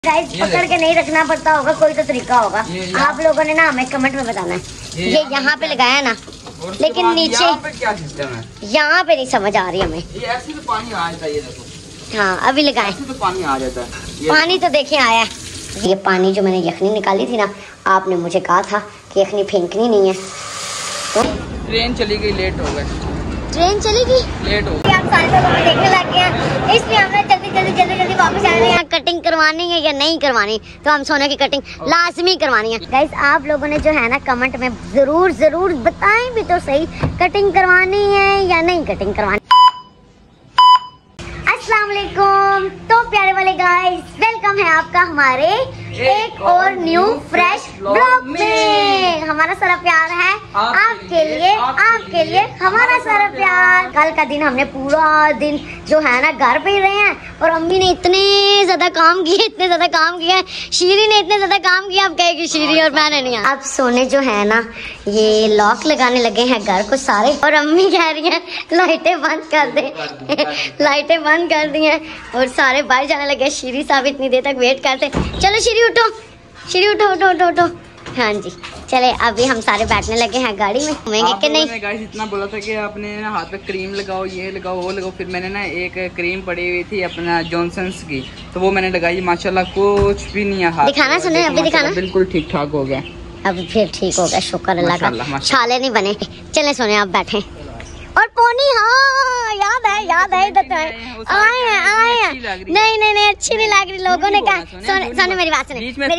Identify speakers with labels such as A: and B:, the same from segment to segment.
A: Guys पकड़ के नहीं रखना पड़ता होगा, कोई तो तरीका होगा। आप लोगों ने ना हमें कमेंट में बताना है। ये यहाँ पे लगाया ना, लेकिन नीचे
B: यहाँ पे क्या सिस्टम है,
A: यहाँ पे नहीं समझ आ रही हमें।
B: ये ऐसे तो पानी आ जाता है, ये देखो।
A: हाँ अभी लगाए,
B: ऐसे तो पानी आ जाता है।
A: पानी तो देखे आया है। ये पानी जो मैंने यखनी निकाली थी ना, आपने मुझे कहा था कि यखनी फेंकनी नहीं है, तो
B: ट्रेन चली गई, लेट हो गए।
A: ट्रेन चली गई,
B: लेट हो गई।
A: आप सारे लोग हमें देखने लग गए हैं, इसलिए हमने जल्दी वापस आ रहे हैं। कटिंग करवानी है या नहीं करवानी, तो हम सोने की कटिंग लाजमी करवानी है। गाइस आप लोगों ने जो है ना कमेंट में जरूर बताएं भी तो सही, कटिंग करवानी है या नहीं कटिंग करवानी। अस्सलाम वालेकुम, तो प्यारे वाले गाइस, वेलकम है आपका हमारे एक और न्यू फ्रेश ब्लॉग में। हमारा सारा प्यार है आपके लिए हमारा सारा प्यार। कल का दिन हमने पूरा दिन जो है ना घर पे ही रहे हैं, और अम्मी ने इतने ज्यादा काम किए, शीरी ने इतने ज्यादा काम किया, अब कहेगी शीरी और मैंने नहीं। अब सोने जो है ना ये लॉक लगाने लगे हैं घर को सारे, और अम्मी कह रही है लाइटें बंद कर दे लाइटें बंद कर दी हैं और सारे बाहर जाने लगे। शीरी साहब इतनी देर तक वेट करते, चलो शीरी उठो। हाँ जी चले, अभी हम सारे बैठने लगे हैं गाड़ी में, घूमेंगे कि नहीं।
B: गाइस इतना बोला था कि आपने ना हाथ पे क्रीम लगाओ, ये लगाओ वो लगाओ, फिर मैंने ना एक क्रीम पड़ी हुई थी अपना जॉनसन्स की, तो वो मैंने लगाई, माशाल्लाह कुछ भी नहीं है।
A: दिखाना सुने, अभी दिखाना।
B: बिल्कुल ठीक ठाक हो गया,
A: अब फिर ठीक हो गया, शुक्र अल्लाह का, छाले नहीं बने। चले सोने आप बैठे, और पोनी हाँ याद है इधर तो आए हैं। नहीं अच्छी नहीं लग रही। लोगों ने कहा, सोने मेरी बात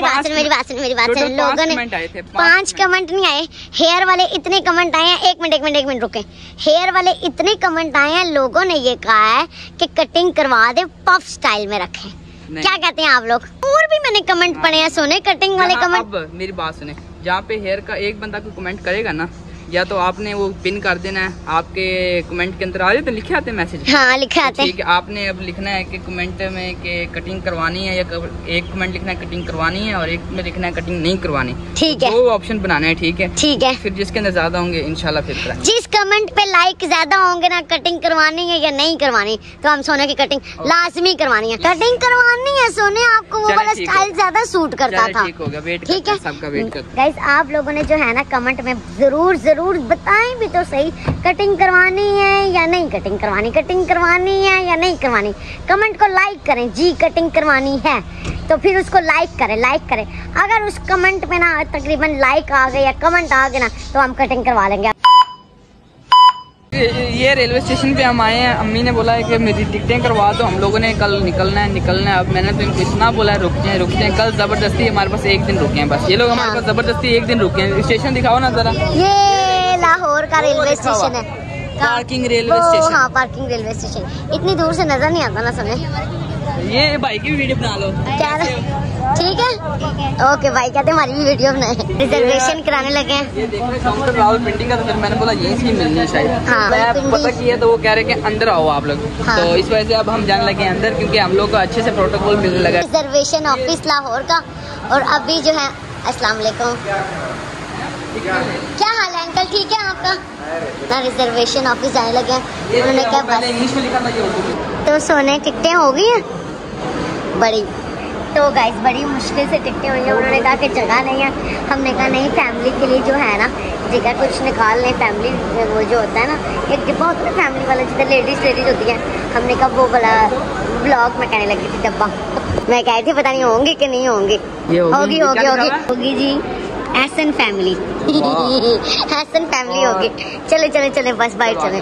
A: सुने। लोगों ने 5 कमेंट नहीं आए, हेयर वाले इतने कमेंट आए हैं। एक मिनट रुके, हेयर वाले इतने कमेंट आए हैं, लोगों ने ये कहा है कि कटिंग करवा दे, पफ स्टाइल में रखें। क्या कहते हैं आप लोग? और भी मैंने कमेंट पढ़े हैं सोने कटिंग वाले कमेंट।
B: अब मेरी बात सुने, जहाँ पे हेयर का एक बंदा कोई कमेंट करेगा ना, या तो आपने वो पिन कर देना है, आपके कमेंट के अंदर आ जाते लिखे आते मैसेज।
A: हाँ लिखे आते।
B: ठीक है, आपने अब लिखना है कि कमेंट में कि कटिंग करवानी है, या एक कमेंट लिखना है कटिंग करवानी है और एक में लिखना है कटिंग नहीं करवानी। ठीक है, 2 ऑप्शन बनाना है। ठीक है, फिर जिसके अंदर ज्यादा होंगे इंशाल्लाह फिर करें। जिस
A: कमेंट पे लाइक ज्यादा होंगे ना, कटिंग करवानी है या नहीं करवानी, तो हम सोने की कटिंग लाजमी करवानी है। कटिंग करवानी है सोने, आपको वो वाला स्टाइल ज्यादा सूट करता था।
B: ठीक हो गया, वेट
A: ठीक है,
B: सबका वेट करते।
A: गाइस आप लोगों ने जो है ना कमेंट में जरूर बताएं भी तो सही, कटिंग करवानी है या नहीं कटिंग करवानी है या नहीं करवानी। कमेंट को लाइक करें जी, कटिंग करवानी है तो फिर उसको लाइक करें। अगर उस कमेंट में ना तकरीबन लाइक आ गए या कमेंट आ गए ना, तो हम कटिंग करवा लेंगे।
B: ये रेलवे स्टेशन पे हम आए हैं, अम्मी ने बोला है कि मेरी टिकटें करवा दो, हम लोगों ने कल निकलना है। अब मैंने तो इनको इतना बोला है रुक जाए। कल जबरदस्ती हमारे पास एक दिन रुके हैं, बस ये लोग हमारे पास जबरदस्ती एक दिन रुके हैं। स्टेशन दिखाओ ना जरा,
A: ये लाहौर का रेलवे स्टेशन है,
B: पार्किंग रेलवे स्टेशन।
A: हाँ पार्किंग रेलवे स्टेशन, इतनी दूर से नजर नहीं आता ना सुने।
B: ये भाई की वीडियो बना लो,
A: ठीक है ओके भाई, कहते हमारी भी वीडियो बनाए। रिजर्वेशन कराने लगे हैं।
B: ये देख रहे काउंटर रावलपिंडी का, तो फिर मैंने बोला यहीं से मिलनी है शायद।
A: हाँ,
B: मैं पता किया तो वो कह रहे कि अंदर आओ आप लोग। हाँ। तो इस वजह से अब हम जाने लगे अंदर, क्योंकि हम लोग को अच्छे से प्रोटोकॉल मिलने लगा।
A: रिजर्वेशन ऑफिस लाहौर का, और अभी जो है अस्सलाम वालेकुम, क्या हाल है अंकल, ठीक है आपका ना। रिजर्वेशन ऑफिस जाने लगे हैं, उन्होंने क्या बस
B: इंग्लिश में लिखा था।
A: तो सोने टिकटें हो गई हैं बड़ी, तो गाइस बड़ी मुश्किल से टिकटें हुई हैं। उन्होंने कहा कि जगह नहीं है, हमने कहा नहीं, फैमिली के लिए जो है ना जगह कुछ निकाल लें। फैमिली वो जो होता है ना, एक डिब्बा होता है फैमिली वाला जिधर लेडीज होती है, हमने कहा वो वाला ब्लॉग में कहने लगी थी डब्बा। मैं कह रही थी पता नहीं होंगी कि नहीं होंगी। होगी जी, एहसन फैमिली एहसन फैमिली होगी। चले बस बाइट चले।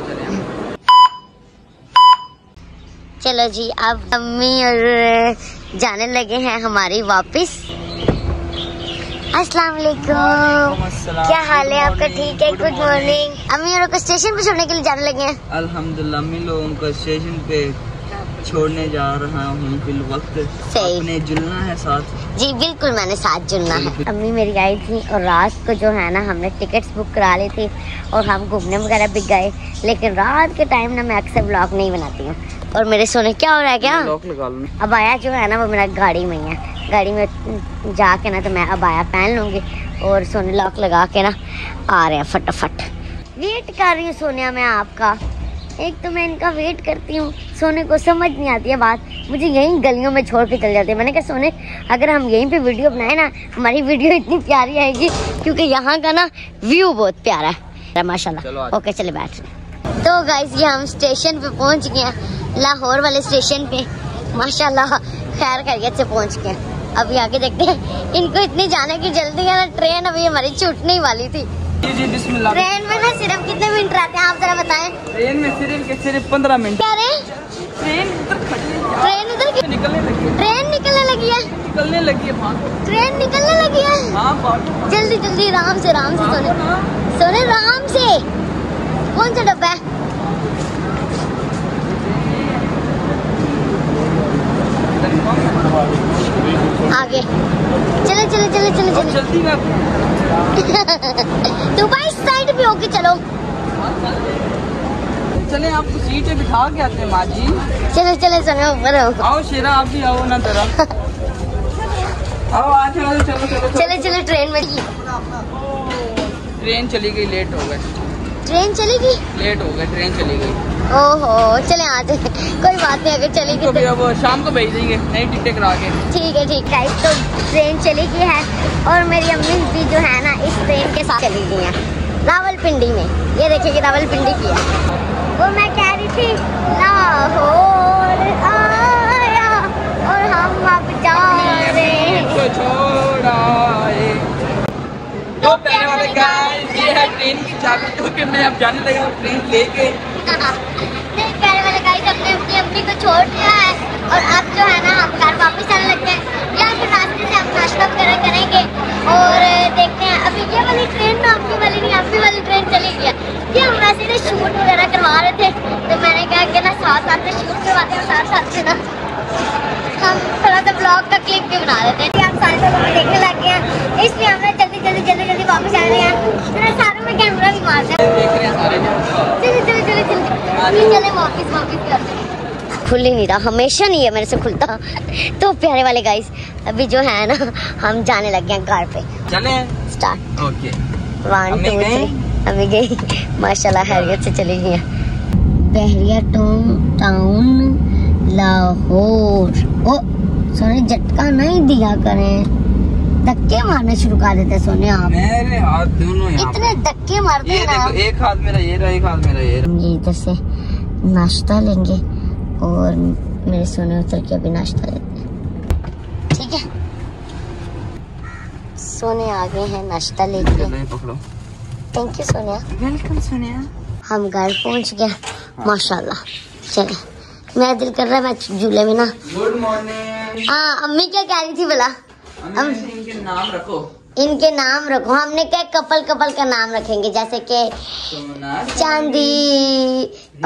A: चलो जी, अब अम्मी और जाने लगे हैं हमारी वापस। अस्सलाम वालेकुम, क्या हाल है आपका? ठीक है, गुड मॉर्निंग। अम्मी और को स्टेशन पे छोड़ने के लिए जाने लगे हैं।
B: अल्हम्दुलिल्लाह, अम्मी लोगों को स्टेशन पे छोड़ने जा रहा हूँ फिल वक्त। अपने जुलना है साथ।
A: जी बिल्कुल, मैंने साथ जुलना है। अम्मी मेरी आई थी और रात को जो है ना हमने टिकट्स बुक करा ली थी और हम घूमने वगैरह भी गए, लेकिन रात के टाइम ना मैं अक्सर व्लॉग नहीं बनाती हूँ। और मेरे सोने क्या हो रहा है, क्या अब आया जो है ना वो मेरा गाड़ी में ही है। गाड़ी में जाके ना तो मैं अब आया पहन लूँगी और सोने लॉक लगा के ना आ रहे हैं फटाफट। वेट कर रही हूँ सोनिया मैं आपका, एक तो मैं इनका वेट करती हूँ, सोने को समझ नहीं आती है बात मुझे यहीं गलियों में छोड़ के चल जाते हैं। मैंने कहा सोने अगर हम यहीं पे वीडियो बनाए ना, हमारी वीडियो इतनी प्यारी आएगी क्योंकि यहाँ का ना व्यू बहुत प्यारा है माशाल्लाह। ओके चले बैठ। तो गाइस ये हम स्टेशन पे पहुँच गए हैं, लाहौर वाले स्टेशन पे माशाल्लाह खैर खैरियत से पहुँच गए। अभी आगे देखते हैं। इनको इतनी जाने की जल्दी है ना, ट्रेन अभी हमारी छूटने वाली थी।
B: जी बिस्मिल्लाह।
A: ट्रेन में ना सिर्फ कितने मिनट रहते हैं आप जरा बताएं?
B: ट्रेन में सिर्फ 15 मिनट।
A: क्या रे?
B: ट्रेन उधर खड़ी है।
A: ट्रेन उधर
B: निकलने लगी है।
A: ट्रेन निकलने लगी है।
B: निकलने लगी है।
A: ट्रेन निकलने लगी है।
B: हाँ
A: जल्दी जल्दी आराम से सोने सोने आराम से। कौन सा डब्बा है? आगे चले चले चले चले चले
B: जल्दी
A: तू भाई साइड पे होके चलो।
B: चले आपको सीट पे बिठा के आते हैं माँ जी।
A: चले चले चले ऊपर
B: आओ शेरा आप भी आओ ना जरा। आओ आ चलो चलो चलो
A: चले चले ट्रेन में।
B: ट्रेन चली गई, लेट हो गए।
A: ट्रेन चली गई,
B: लेट हो गए, ट्रेन चली गई।
A: ओहो चले आ जाए, कोई बात नहीं, अगर चली गई
B: तो अब शाम को भेज देंगे नई टिकटें करा के।
A: ठीक है ठीक है। तो ट्रेन चली गई है और मेरी अम्मी भी जो है ना इस ट्रेन के साथ चली गई है रावलपिंडी में। ये देखिए रावलपिंडी की है। वो मैं कह रही थी लाहौर आया और हम अब जा रहे हैं।
B: तो पहले वाले गाइस ये है ट्रेन की चाबी, क्योंकि मैं अब जाने लगा ट्रेन लेके।
A: नहीं पहले वाले गाइस हमने अपनी अम्मी को छोड़ दिया है और अब जो है ना हम घर वापस आने लगे हैं। यहाँ के रास्ते से हम नाश्ता वगैरह करेंगे और देखते हैं। अभी ये वाली ट्रेन ना अम्मी वाली नहीं, अम्मी वाली ट्रेन चली गई है। ये हम वैसे ना शूट वगैरह करवा रहे थे तो मैंने कहा कि ना साथ साथ में शूट करवाते हैं, साथ साथ में ना हम थोड़ा सा ब्लॉग का क्लिप भी बना रहे थे। आप सारे लोग हमें देखने लग गए हैं, इसलिए हमने जल्दी वापस आ रहे हैं। फिर सारों में कैमरा भी मारते हैं।
B: देख रहे हैं सारे।
A: चले वापस करते हैं। खुल ही नहीं रहा, हमेशा नहीं है मेरे से खुलता। तो प्यारे वाले गाइस अभी जो है ना हम जाने लग गए हैं कार पे।
B: चले
A: स्टार्ट।
B: ओके
A: 1 2 3 अभी गई माशाल्लाह खैरियत से चली गई है। बहरिया टाउन लाहौर। ओ सोने झटका नहीं दिया करें, धक्के मारने शुरू कर देते सोने आप।
B: मेरे हाथ दोनों यहाँ
A: इतने धक्के मारते हैं ना।
B: एक हाथ मेरा ये रहा, एक हाथ मेरा ये रहा।
A: ये इधर से नाश्ता लेंगे और मेरे सोने उतर के अभी नाश्ता लेते हैं, ठीक है? सोने आ गए हैं नाश्ता लेके।
B: पकड़ो।
A: Thank you Sonia.
B: Welcome Sonia.
A: हम घर पहुंच गए माशाल्लाह। चले मेरा दिल कर रहा है मैं झूले में ना।
B: Good morning.
A: हाँ अम्मी क्या कह रही थी बोला?
B: इनके नाम रखो।
A: इनके नाम रखो। हमने क्या कपल का नाम रखेंगे, जैसे कि चांदी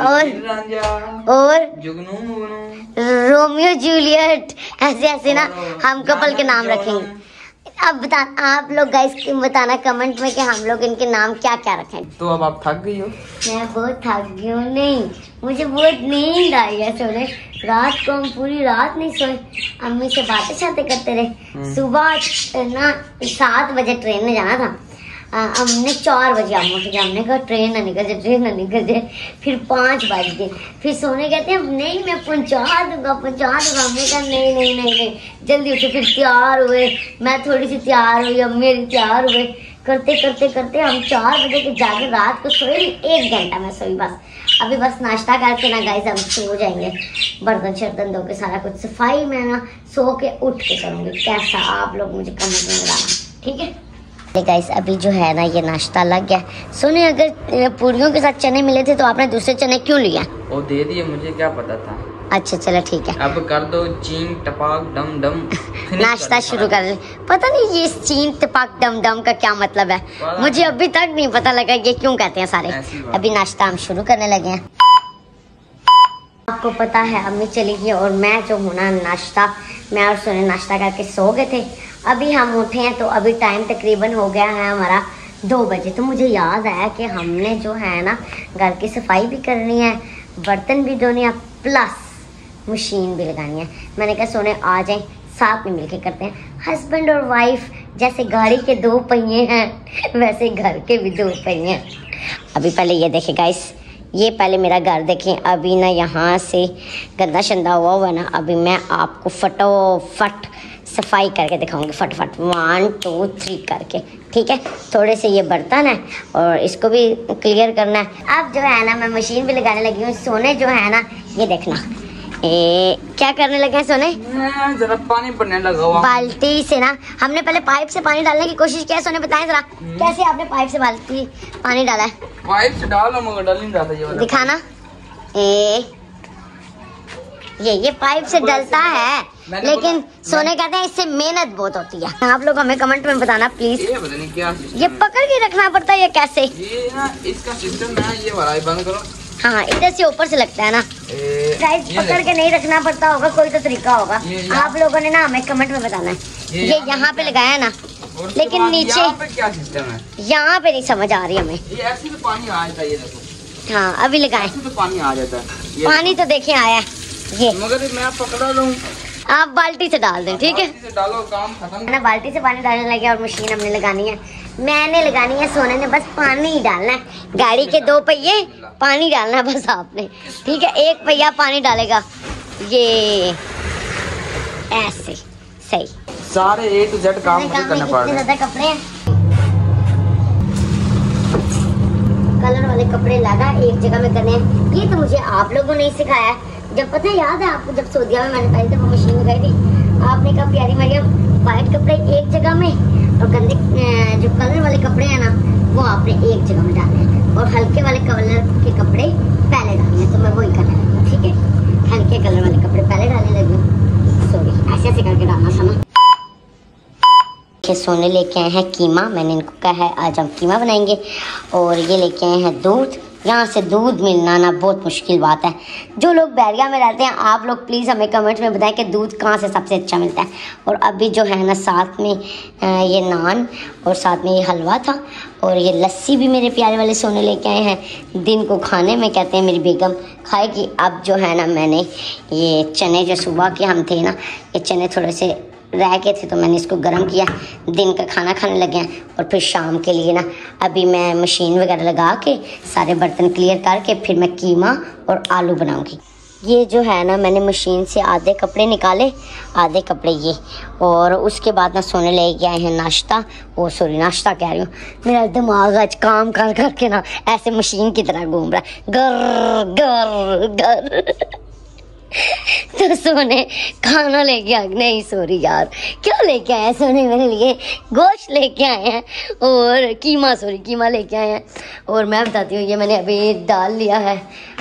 A: और
B: जुगनू
A: रोमियो जूलियट, ऐसे ऐसे ना हम कपल के नाम रखेंगे। अब बता आप लोग गाइस बताना कमेंट में कि हम लोग इनके नाम क्या क्या रखें।
B: तो अब आप थक गई हो? मैं
A: बहुत थक गई हूँ। नहीं मुझे बहुत नींद आई है सोने। रात को हम पूरी रात नहीं सोए, अम्मी से बातें करते रहे। सुबह ना 7 बजे ट्रेन में जाना था। हमने 4 बजे हम उठ गए। हमने कहा ट्रेन ना निकल जाए। फिर 5 बज गए। फिर सोने कहते हैं नहीं मैं पहुंचा दूंगा। हमने कहा नहीं जल्दी उठे। फिर तैयार हुए, मैं थोड़ी सी तैयार हुई, अम्मी तैयार हुए। करते हम 4 बजे के जाके रात को सोए। 1 घंटा मैं सोई बस। अभी बस नाश्ता करके ना गाइस हम सो जाएंगे। बर्तन धो के सारा कुछ सफाई में ना सो के उठ के करूँगी। कैसा आप लोग मुझे कमेंट में बताना, ठीक है? गाइस अभी जो है ना ये नाश्ता लग गया। सुने अगर पूरियों के साथ चने मिले थे तो आपने दूसरे चने क्यों लिया?
B: वो दे दिए, मुझे क्या पता था।
A: अच्छा चलो ठीक है।
B: अब कर दो चीन टपाक डम डम।
A: नाश्ता शुरू कर ले। पता नहीं ये चीन टपाक डम डम का क्या मतलब है, मुझे अभी तक नहीं पता लगा ये क्यों कहते हैं सारे। अभी नाश्ता हम शुरू करने लगे हैं। आपको पता है अम्मी चली गई और मैं जो हूँ ना मैं और सोने नाश्ता करके सो गए थे। अभी हम उठे हैं तो अभी टाइम तकरीबन हो गया है हमारा 2 बजे। तो मुझे याद आया कि हमने जो है ना घर की सफाई भी करनी है, बर्तन भी धोने हैं, प्लस मशीन भी लगानी है। मैंने कहा सोने आ जाए साथ में मिलके करते हैं। हस्बैंड और वाइफ जैसे गाड़ी के 2 पहिए हैं वैसे घर के भी 2 पहिए हैं। अभी पहले ये देखे गाइस, ये पहले मेरा घर देखें, अभी ना यहाँ से गंदा शंदा हुआ ना, अभी मैं आपको फटोफट सफाई करके दिखाऊंगी, फटाफट 1 2 3 करके, ठीक है। थोड़े से ये बर्तन है और इसको भी क्लियर करना है। अब जो है ना मैं मशीन भी लगाने लगी हूँ। सोने जो है ना, ये देखना क्या करने लगे हैं सोने,
B: जरा पानी भरने लगा हुआ
A: बाल्टी से ना। हमने पहले पाइप से पानी डालने की कोशिश किया। सोने बताएं जरा कैसे आपने पाइप से बाल्टी पानी डाला है।
B: पाइप से डालो मगर डाल नहीं रहा था ये वाला।
A: दिखाना ये पाइप से डलता है, लेकिन सोने कहते हैं इससे मेहनत बहुत होती है। आप लोग हमें कमेंट में बताना प्लीज।
B: ये पता नहीं क्या
A: ये पकड़ के रखना पड़ता है, ये कैसे?
B: ये ना इसका सिस्टम है, ये वाला बंद करो।
A: हाँ, इधर से ऊपर से लगता है ना। गाइस पकड़ के नहीं रखना पड़ता होगा, कोई तो तरीका होगा। आप लोगों ने ना हमें कमेंट में बताना है। ये यहाँ पे लगाया है ना, लेकिन नीचे
B: यहाँ पे क्या सिस्टम है,
A: यहाँ पे नहीं समझ आ रही हमें।
B: ये ऐसे तो पानी आ जाता है, ये देखो।
A: हाँ अभी लगाए
B: तो पानी आ जाता है,
A: पानी तो देखे आया ये,
B: मगर मैं पकड़ा लूं।
A: आप बाल्टी से डाल दें, ठीक है।
B: डालो, काम खत्म।
A: ना बाल्टी से पानी डालने लगे और मशीन हमने लगानी है, मैंने लगानी है, सोने ने बस पानी ही डालना है। गाड़ी के 2 पहिए, पानी डालना है बस आपने, ठीक है। 1 पहिया पानी डालेगा, ये ऐसे सही।
B: सारे A to Z काम मुझे करना पड़ रहा है।
A: ज्यादा कपड़े हैं, कलर वाले कपड़े लगा एक जगह में करने हैं। ये तो मुझे आप लोगों ने ही सिखाया है। जब पता है, याद है आपको, जब सऊदीया में मैंने पहले वो मशीन लगाई थी, आपने कहा प्यारी मरियम व्हाइट कपड़े एक जगह में और गंदे जो कलर वाले कपड़े हैं ना, वो आपने एक जगह में डालने हैं और हल्के वाले कलर के कपड़े पहले डालने हैं। तो मैं वही करने लगी, ठीक है। हल्के कलर वाले कपड़े पहले डालने लगी, सॉरी ऐसे ऐसे करके डालना था ना। सोने लेके आए हैं कीमा, मैंने इनको कहा है आज हम कीमा बनाएंगे। और ये लेके आए हैं दूध। यहाँ से दूध मिलना ना बहुत मुश्किल बात है। जो लोग बैरिया में रहते हैं, आप लोग प्लीज़ हमें कमेंट में बताएं कि दूध कहाँ से सबसे अच्छा मिलता है। और अभी जो है ना साथ में ये नान और साथ में ये हलवा था और ये लस्सी भी मेरे प्यारे वाले सोने लेके आए हैं। दिन को खाने में कहते हैं मेरी बेगम खाएगी। अब जो है ना मैंने ये चने जो सुबह के हम थे ना, ये चने थोड़े से रह गए थे तो मैंने इसको गर्म किया, दिन का खाना खाने लगे हैं। और फिर शाम के लिए ना अभी मैं मशीन वगैरह लगा के सारे बर्तन क्लियर करके फिर मैं कीमा और आलू बनाऊंगी। ये जो है ना मैंने मशीन से आधे कपड़े निकाले, आधे कपड़े ये, और उसके बाद ना सोने ले के आए हैं नाश्ता। ओ सॉरी, नाश्ता कह रही हूँ, मेरा दिमाग आज काम कर करके ना ऐसे मशीन की तरह घूम रहा है, गर गर गर। तो सोने खाना लेके आए, नहीं सॉरी यार, क्या लेके आए हैं सोने मेरे लिए? गोश्त लेके आए हैं और कीमा लेके आए हैं। और मैं बताती हूँ, ये मैंने अभी डाल लिया है,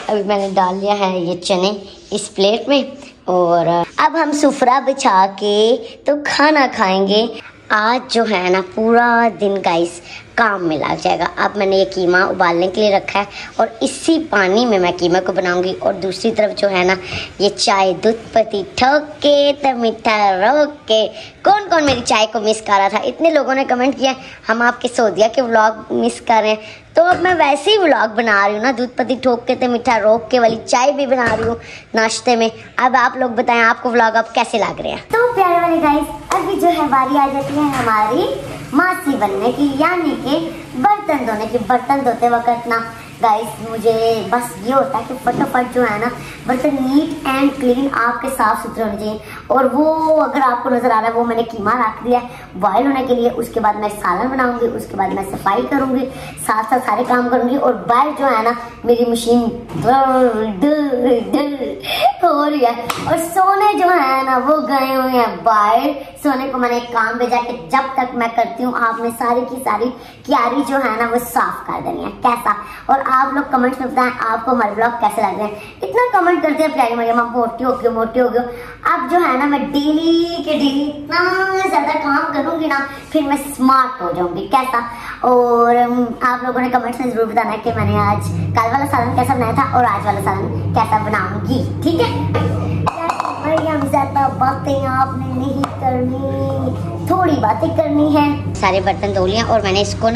A: ये चने इस प्लेट में। और अब हम सुफरा बिछा के तो खाना खाएंगे। आज जो है ना पूरा दिन गाइस काम में लग जाएगा। अब मैंने ये कीमा उबालने के लिए रखा है और इसी पानी में मैं कीमा को बनाऊंगी। और दूसरी तरफ जो है ना ये चाय दूध पत्ती ठोक के तो मीठा रोक के। कौन कौन मेरी चाय को मिस कर रहा था? इतने लोगों ने कमेंट किया हम आपके सऊदीया के व्लॉग मिस कर रहे हैं, तो अब मैं वैसे ही व्लॉग बना रही हूँ ना, दूध पत्ती ठोक के तो मीठा रोक के वाली चाय भी बना रही हूँ नाश्ते में। अब आप लोग बताएं आपको व्लॉग अब कैसे लग रहे हैं। तो प्यारे वाले गाइस, अभी जो है बारी आ जाती है हमारी मासी बनने की, यानी कि बर्तन धोने की। बर्तन धोते वक्त ना गाइस मुझे बस ये होता है कि फटाफट जो है ना बर्तन नीट एंड क्लीन आपके साफ सुथरे होने चाहिए। और वो अगर आपको नजर आ रहा है, वो मैंने कीमा रख दिया है बॉयल होने के लिए। उसके बाद मैं सालन बनाऊंगी, उसके बाद मैं सफाई करूंगी, साथ साथ सारे काम करूंगी। और बाहर जो है ना मेरी मशीन हो रही है और सोने जो है ना वो गए हुए हैं बाहर। सोने को मैंने एक काम भेजा कि जब तक मैं करती हूँ आपने सारी की सारी क्यारी जो है ना वो साफ कर देनी है। कैसा? और आप लोग कमेंट्स में बताएं आपको हमारे ब्लॉग कैसे लग रहे हैं। इतना कमेंट करते हैं प्यारी मरियम आप मोटी हो गई। अब जो है ना मैं डेली के डेली इतना ज्यादा काम करूंगी ना, फिर मैं स्मार्ट हो जाऊंगी। कैसा? और आप लोगों ने कमेंट्स में जरूर बताना कि मैंने आज कल वाला सालन कैसा बनाया था और आज वाला सालन कैसा बनाऊंगी, ठीक है? मरियम ज्यादा बातें आपने नहीं करनी, थोड़ी बातें करनी है। सारे बर्तन धो लिए और मैंने इसको ना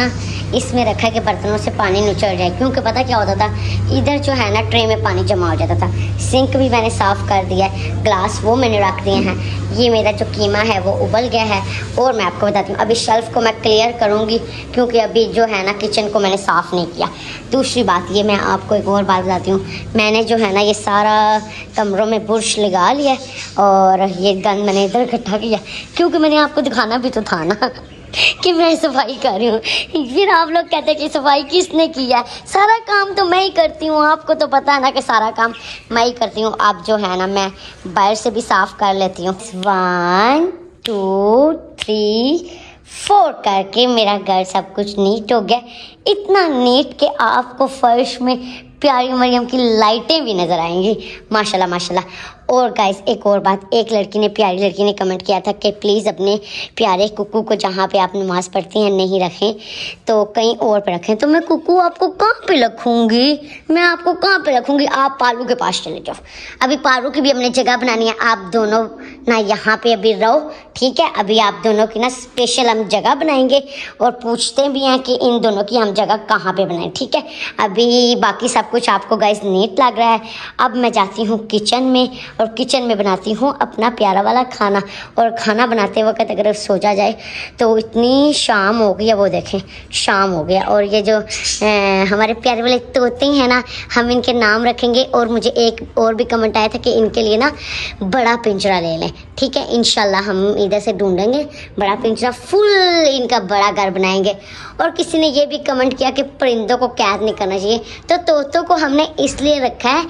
A: इसमें रखा है कि बर्तनों से पानी निचड़ जाए, क्योंकि पता क्या होता था, इधर जो है ना ट्रे में पानी जमा हो जाता था। सिंक भी मैंने साफ़ कर दिया है, ग्लास वो मैंने रख दिए हैं। ये मेरा जो कीमा है वो उबल गया है। और मैं आपको बताती हूँ, अभी शेल्फ़ को मैं क्लियर करूँगी, क्योंकि अभी जो है ना किचन को मैंने साफ़ नहीं किया। दूसरी बात ये, मैं आपको एक और बात बताती हूँ, मैंने जो है ना ये सारा कमरों में बुरश लगा लिया और ये गंद मैंने इधर इकट्ठा किया, क्योंकि मैंने आपको दिखाना भी तो था ना कि मैं सफाई कर रही हूँ। फिर आप लोग कहते हैं कि सफाई किसने किया है? सारा काम तो मैं ही करती हूँ, आपको तो पता है ना कि सारा काम मैं ही करती हूँ। अब जो है ना मैं बाहर से भी साफ़ कर लेती हूँ। 1 2 3 4 करके मेरा घर सब कुछ नीट हो गया, इतना नीट कि आपको फर्श में प्यारी मरियम की लाइटें भी नज़र आएंगी, माशाल्लाह माशाल्लाह। और गाइस एक और बात, एक लड़की ने, प्यारी लड़की ने कमेंट किया था कि प्लीज़ अपने प्यारे कुकू को जहाँ पे आप नमाज़ पढ़ती हैं नहीं रखें, तो कहीं और पे रखें। तो मैं कुकू आपको कहाँ पे रखूँगी? मैं आपको कहाँ पे रखूँगी? आप पालू के पास चले जाओ। अभी पालू की भी हमने जगह बनानी है, आप दोनों ना यहाँ पे अभी रहो, ठीक है? अभी आप दोनों की ना स्पेशल हम जगह बनाएंगे और पूछते भी हैं कि इन दोनों की हम जगह कहाँ पे बनाएं, ठीक है? अभी बाकी सब कुछ आपको गाइस नीट लग रहा है। अब मैं जाती हूँ किचन में और किचन में बनाती हूँ अपना प्यारा वाला खाना। और खाना बनाते वक्त अगर सोचा जाए तो इतनी शाम हो गई है, वो देखें शाम हो गया। और ये जो हमारे प्यारे वाले तोते हैं ना, हम इनके नाम रखेंगे। और मुझे एक और भी कमेंट आया था कि इनके लिए ना बड़ा पिंजरा ले लें, ठीक है? इंशाल्लाह हम इधर से ढूंढेंगे बड़ा पिंजरा, फुल इनका बड़ा घर बनाएंगे। और किसी ने ये भी कमेंट किया कि परिंदों को कैद नहीं करना चाहिए, तो तोतों को हमने इसलिए रखा है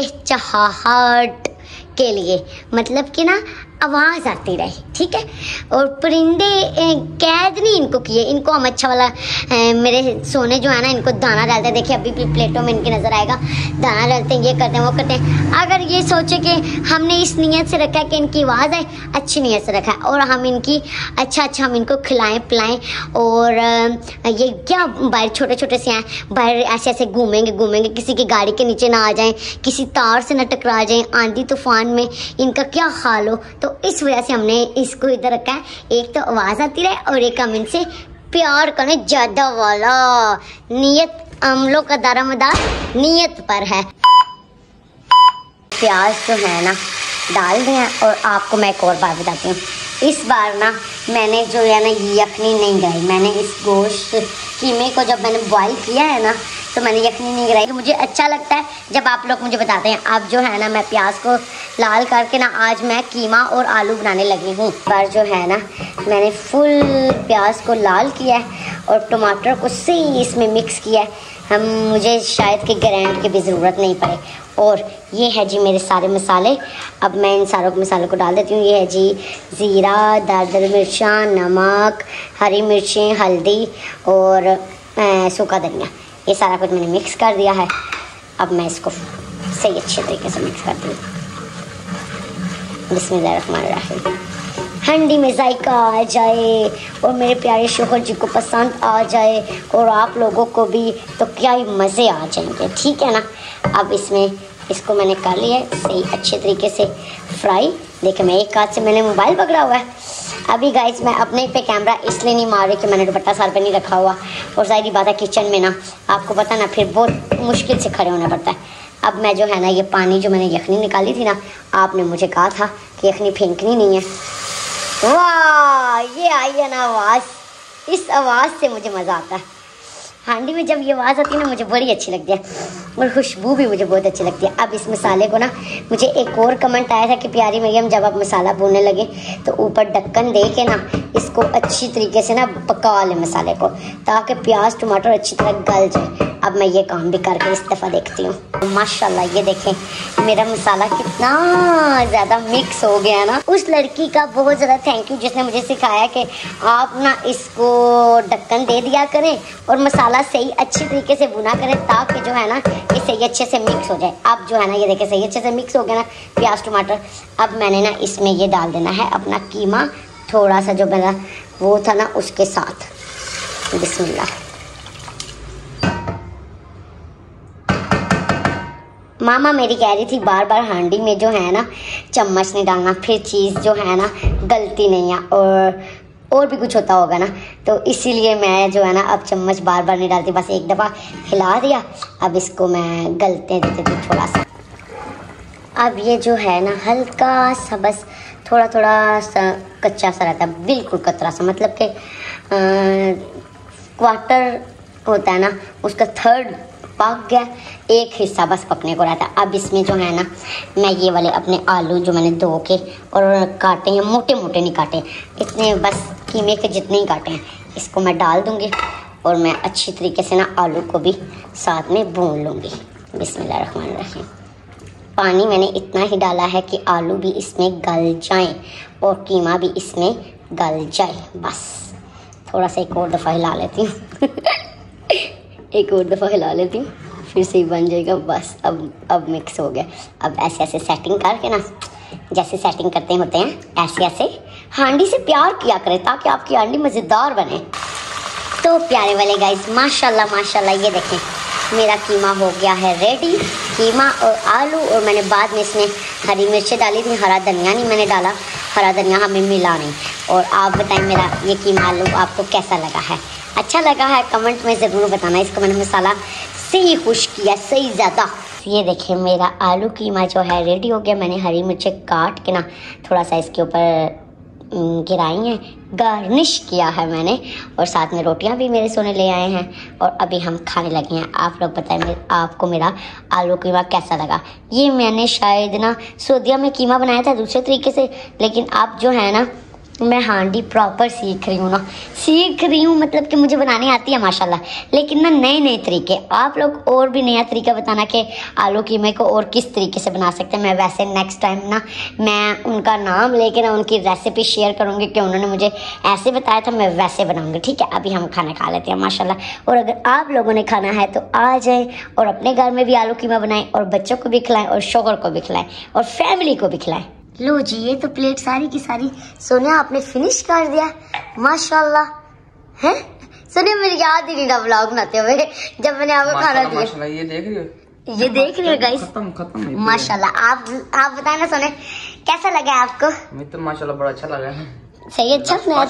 A: चहचहाहट के लिए, मतलब कि ना आवाज़ आती रहे, ठीक है? और परिंदे कैद नहीं इनको किए, इनको हम अच्छा वाला मेरे सोने जो है ना इनको दाना डालते हैं। देखिए अभी भी प्लेटों में इनकी नज़र आएगा, दाना डालते हैं, ये करते हैं वो करते हैं। अगर ये सोचे कि हमने इस नीयत से रखा है कि इनकी आवाज़ है, अच्छी नीयत से रखा है, और हम इनकी अच्छा हम इनको खिलाएं पिलाएं। और ये क्या बाहर छोटे छोटे से हैं, बाहर ऐसे ऐसे घूमेंगे, किसी की गाड़ी के नीचे ना आ जाएं, किसी तार से ना टकरा जाएं, आंधी तूफान में इनका क्या हाल हो। तो इस वजह से हमने इसको इधर रखा है, एक तो आवाज़ आती रहे और एक हम इनसे प्यार करें ज़्यादा वाला। नीयत हम लोग का दारोमदार नीयत पर है। प्याज जो है ना डाल दिया। और आपको मैं एक और बात बताती हूँ, इस बार ना मैंने जो है ना यखनी नहीं गई, मैंने इस गोश्त कीमे को जब मैंने बॉईल किया है ना तो मैंने यखनी नहीं गिराई। मुझे अच्छा लगता है जब आप लोग मुझे बताते हैं। अब जो है ना मैं प्याज को लाल करके ना आज मैं कीमा और आलू बनाने लगी हूँ। पर जो है ना मैंने फुल प्याज को लाल किया है और टमाटर को सही इसमें मिक्स किया है। मुझे शायद कि ग्राइंड की भी ज़रूरत नहीं पड़े। और ये है जी मेरे सारे मसाले। अब मैं इन सारों मसालों को डाल देती हूँ। ये है जी ज़ीरा, दारदार मिर्चा, नमक, हरी मिर्चें, हल्दी और सूखा धनिया, ये सारा कुछ मैंने मिक्स कर दिया है। अब मैं इसको सही अच्छे तरीके से मिक्स करती हूँ। बिस्मिल्लाहिर्रहमानिर्रहीम। हंडी में जायका आ जाए और मेरे प्यारे शोहर जी को पसंद आ जाए और आप लोगों को भी, तो क्या ही मज़े आ जाएंगे, ठीक है ना? अब इसमें इसको मैंने कर लिया है सही अच्छे तरीके से फ्राई। देखिए मैं एक हाथ से मैंने मोबाइल पकड़ा हुआ है। अभी गाइस मैं अपने पे कैमरा इसलिए नहीं मार रही कि मैंने दुपट्टा सर पे नहीं रखा हुआ, और ज़ाहिर बात है किचन में ना आपको पता ना फिर बहुत मुश्किल से खड़े होना पड़ता है। अब मैं जो है ना ये पानी जो मैंने यखनी निकाली थी ना, आपने मुझे कहा था कि यखनी फेंकनी नहीं है। वाह, ये आई है ना आवाज़, इस आवाज़ से मुझे मज़ा आता है। हांडी में जब ये आवाज़ आती है ना मुझे बड़ी अच्छी लगती है और खुशबू भी मुझे बहुत अच्छी लगती है। अब इस मसाले को ना, मुझे एक और कमेंट आया था कि प्यारी मरियम जब आप मसाला भूनने लगे तो ऊपर ढक्कन दे के ना इसको अच्छी तरीके से ना पका ले मसाले को, ताकि प्याज टमाटर अच्छी तरह गल जाए। अब मैं ये काम भी करके इस दफ़ा देखती हूँ। माशाल्लाह ये देखें मेरा मसाला कितना ज़्यादा मिक्स हो गया ना। उस लड़की का बहुत ज़्यादा थैंक यू जिसने मुझे सिखाया कि आप ना इसको ढक्कन दे दिया करें और मसाला सही अच्छी तरीके से भुना करें, ताकि जो है ना ये सही अच्छे से मिक्स हो जाए। अब जो है ना ये देखें सही अच्छे से मिक्स हो गया ना प्याज टमाटर। अब मैंने ना इसमें ये डाल देना है अपना कीमा, थोड़ा सा जो मेरा वो था ना उसके साथ। बिस्मिल्लाह। मामा मेरी कह रही थी बार बार हांडी में जो है ना चम्मच नहीं डालना, फिर चीज़ जो है ना गलती नहीं है। और और भी कुछ होता होगा ना, तो इसीलिए मैं जो है ना अब चम्मच बार बार नहीं डालती, बस एक दफ़ा हिला दिया। अब इसको मैं गलते देती थी थोड़ा सा। अब ये जो है ना हल्का सा बस थोड़ा थोड़ा सा कच्चा सा रहता है, बिल्कुल कतरा सा, मतलब कि क्वार्टर होता है ना उसका थर्ड पक गया, एक हिस्सा बस पकने को रहता है। अब इसमें जो है ना मैं ये वाले अपने आलू जो मैंने धो के और काटे हैं, मोटे मोटे नहीं काटे, इतने बस कीमे के जितने ही काटे हैं, इसको मैं डाल दूँगी और मैं अच्छी तरीके से ना आलू को भी साथ में भून लूँगी। बिस्मिल्लाहिर्रहमानिर्रहीम। पानी मैंने इतना ही डाला है कि आलू भी इसमें गल जाएं और कीमा भी इसमें गल जाए। बस थोड़ा सा एक और दफ़ा हिला लेती हूँ एक और दफ़ा हिला लेती हूँ, फिर से ही बन जाएगा। बस अब मिक्स हो गया। अब ऐसे ऐसे सेटिंग करके ना, जैसे सेटिंग करते होते हैं ऐसे ऐसे हांडी से प्यार किया करें ताकि आपकी हांडी मज़ेदार बने। तो प्यारे वाले गाइस, माशाल्लाह माशाल्लाह, ये देखें मेरा कीमा हो गया है रेडी। कीमा और आलू, और मैंने बाद में इसमें हरी मिर्चें डाली थी, हरा धनिया नहीं मैंने डाला, हरा धनिया हमें मिला नहीं। और आप बताएं मेरा ये कीमा आलू आपको कैसा लगा है? अच्छा लगा है कमेंट में ज़रूर बताना। इसको मैंने मसाला सही खुश किया, सही ज़्यादा। ये देखिए मेरा आलू कीमा जो है रेडी हो गया। मैंने हरी मिर्चें काट के ना थोड़ा सा इसके ऊपर गिराई हैं, गार्निश किया है मैंने, और साथ में रोटियां भी मेरे सोने ले आए हैं और अभी हम खाने लगे हैं। आप लोग बताएं आपको मेरा आलू कीमा कैसा लगा? ये मैंने शायद ना सऊदीया में कीमा बनाया था दूसरे तरीके से, लेकिन आप जो है ना मैं हांडी प्रॉपर सीख रही हूँ मतलब कि मुझे बनाने आती है माशाल्लाह, लेकिन ना नए नए तरीके। आप लोग और भी नया तरीका बताना कि आलू कीमे को और किस तरीके से बना सकते हैं। मैं वैसे नेक्स्ट टाइम ना मैं उनका नाम लेके ना उनकी रेसिपी शेयर करूँगी कि उन्होंने मुझे ऐसे बताया था, मैं वैसे बनाऊँगी। ठीक है, अभी हम खाना खा लेते हैं माशाल्लाह। और अगर आप लोगों ने खाना है तो आ जाएँ और अपने घर में भी आलू कीमा बनाएं और बच्चों को भी खिलाएं और शौहर को भी खिलाएं और फैमिली को भी खिलाएं। लो जी, ये तो प्लेट सारी की सारी सोनिया आपने फिनिश कर दिया माशाल्लाह। हैं सोनिया, मेरी याद ही नहीं रहा व्लॉग बनाते हुए जब मैंने आपको खाना दिया।
B: ये देख रही हो,
A: ये देख रही हो गाइस,
B: खत्म
A: माशाल्लाह। आप बताए ना सोने कैसा लगा आपको?
B: मुझे तो माशाल्लाह बड़ा अच्छा लगा है।
A: सही, अच्छा बनाया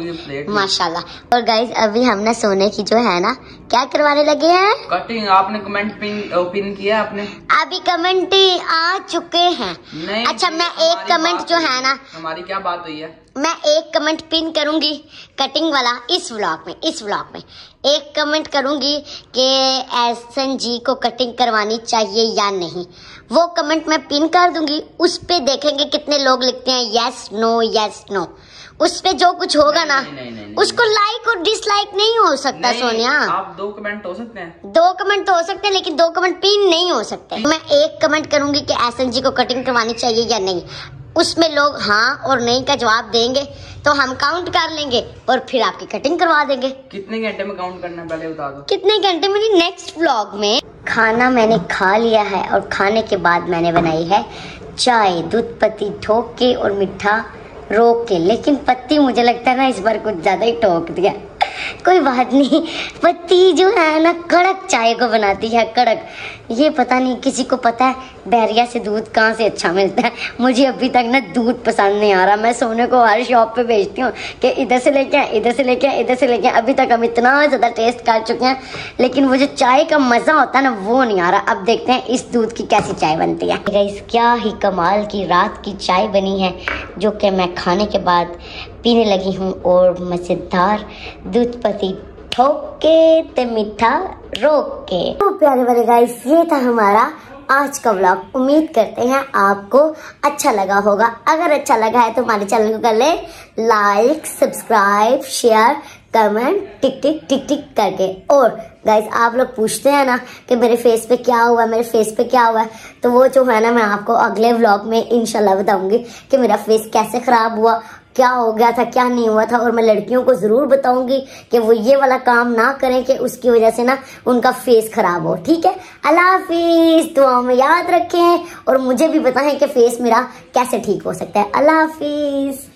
A: था माशाल्लाह। और गाइस अभी हम ना सोने की जो है ना क्या करवाने लगे हैं?
B: कटिंग। आपने कमेंट पिन किया आपने?
A: अभी कमेंट आ चुके हैं।
B: नहीं,
A: अच्छा, मैं एक कमेंट जो है ना,
B: हमारी क्या बात हुई है,
A: मैं एक कमेंट पिन करूंगी कटिंग वाला इस व्लॉग में एक कमेंट करूंगी कि एहसन जी को कटिंग करवानी चाहिए या नहीं। वो कमेंट मैं पिन कर दूंगी, उस पे देखेंगे कितने लोग लिखते हैं यस नो। उस पे जो कुछ होगा ना उसको लाइक और डिसलाइक नहीं हो सकता सोनिया।
B: आप 2 कमेंट हो सकते हैं,
A: 2 कमेंट तो हो सकते हैं, लेकिन 2 कमेंट पिन नहीं हो सकते। मैं एक कमेंट करूंगी कि एहसन जी को कटिंग करवानी चाहिए या नहीं, उसमें लोग हाँ और नहीं का जवाब देंगे तो हम काउंट कर लेंगे और फिर आपकी कटिंग करवा देंगे।
B: कितने घंटे में काउंट करना है पहले बता दो? कितने
A: घंटे में? नेक्स्ट व्लॉग में। खाना मैंने खा लिया है और खाने के बाद मैंने बनाई है चाय, दूध पत्ती ठोक के और मीठा रोक के, लेकिन पत्ती मुझे लगता है ना इस बार कुछ ज्यादा ही ठोक दिया। कोई बात नहीं, पत्ती जो है ना कड़क चाय को बनाती है, कड़क। ये पता नहीं किसी को पता है बहरिया से दूध कहाँ से अच्छा मिलता है। मुझे अभी तक ना दूध पसंद नहीं आ रहा। मैं सोने को हर शॉप पे भेजती हूँ कि इधर से लेके आए, इधर से लेके आए, इधर से लेके आए। अभी तक हम इतना ज़्यादा टेस्ट कर चुके हैं, लेकिन वो जो चाय का मज़ा होता है ना वो नहीं आ रहा। अब देखते हैं इस दूध की कैसी चाय बनती है। गाइस क्या ही कमाल की रात की चाय बनी है जो कि मैं खाने के बाद पीने लगी हूँ, और मज़ेदार दूध पत्ती ठोक के ते मीठा रोक के। तो प्यारे वाले गाइस, ये था हमारा आज का व्लॉग। उम्मीद करते हैं आपको अच्छा लगा होगा। अगर अच्छा लगा है तो हमारे चैनल को कर ले like, subscribe, share, comment tick tick tick tick करके। और गाइस आप लोग पूछते हैं ना कि मेरे फेस पे क्या हुआ, मेरे फेस पे क्या हुआ, तो वो जो है ना मैं आपको अगले व्लॉग में इंशाल्लाह बताऊंगी कि मेरा फेस कैसे खराब हुआ, क्या हो गया था, क्या नहीं हुआ था। और मैं लड़कियों को जरूर बताऊंगी कि वो ये वाला काम ना करें कि उसकी वजह से ना उनका फेस खराब हो। ठीक है, अल्लाह हाफिज। दुआओं में याद रखें और मुझे भी बताएं कि फेस मेरा कैसे ठीक हो सकता है। अल्लाह हाफिज।